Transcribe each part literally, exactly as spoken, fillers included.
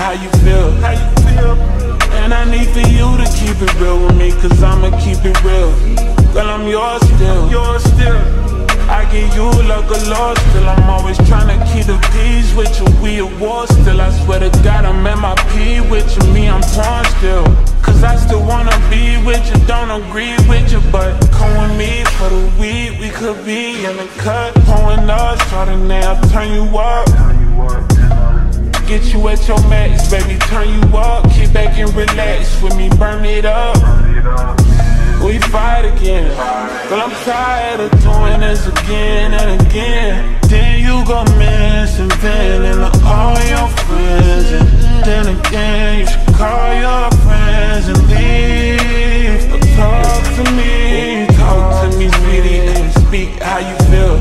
how you feel. How you feel? And I need for you to keep it real with me, cause I'ma keep it real. Girl, I'm yours still. Yours still. I give you like a loss, still I'm always trying to keep the peace with you. We at war still, I swear to God I'm at my P with you. Me, I'm torn still, cause I still wanna be with you. Don't agree with you, but come with me for the weed. We could be in the cut, pouring up, Chardonnay, I'll turn you up. Get you at your max, baby, turn you up. Kick back and relax with me, burn it up. We fight again, girl, I'm tired of doing this again and again. Then you go missing, venting to all your friends. And then again, you should call your friends and leave. So talk to me, talk to me, sweetie, and speak how you feel.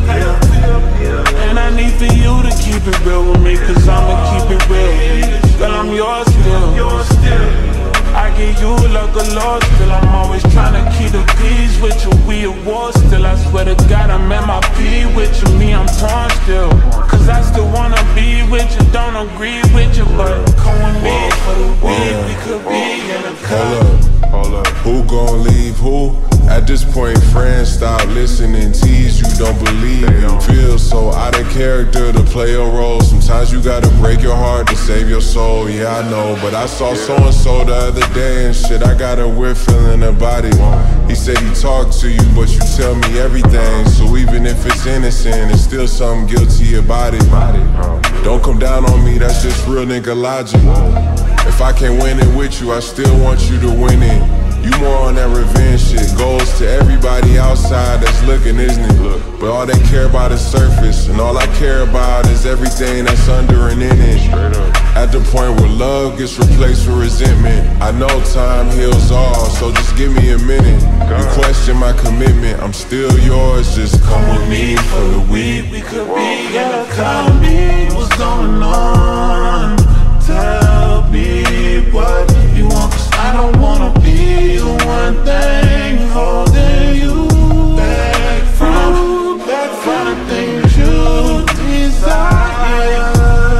And I need for you to keep it real with me, cause I'ma keep it real. Girl, I'm yours still. I give you like a loss, still I'm always trying to keep the peace with you. We at war still, I swear to God I'm at my P with you. Me, I'm torn still, cause I still wanna be with you. Don't agree with you, but come with me for the week. We could be in a cut. Hold up, hold up. Who gon' leave who? At this point, friends stop listening. Tease you, don't believe you. Feel so out of character to play a role. Sometimes you gotta break your heart to save your soul. Yeah, I know, but I saw so-and-so the other day and shit, I got a weird feeling about it. He said he talked to you, but you tell me everything. So even if it's innocent, it's still something guilty about it. Don't come down on me, that's just real nigga logic. If I can't win it with you, I still want you to win it. You more on that revenge shit. Goes to everybody outside that's looking, isn't it? But all they care about is surface, and all I care about is everything that's under and in it. At the point where love gets replaced with resentment, I know time heals all, so just give me a minute. You question my commitment, I'm still yours, just come with me for the week. We could be in a car. What's going on? Tell me what you want, cause I don't wanna be the one thing holding you back from, back from the things you desire.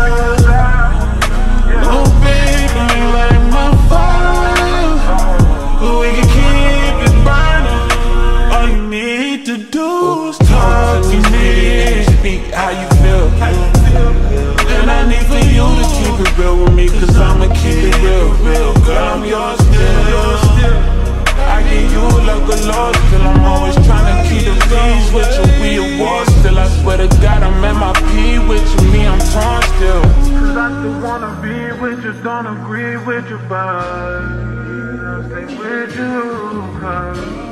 No baby, like my fire, but we can keep it burning. All you need to do is talk to me, speak how you feel. And I need for you to keep it real with me, cause I'ma keep it real, real. Girl, I'm yours still. I give you like a loss, still I'm always trying to keep the peace with you. We at war still, I swear to God I'm at my P with you. Me, I'm torn still, cause I still wanna be with you, don't agree with you, but I'll stay with you, cause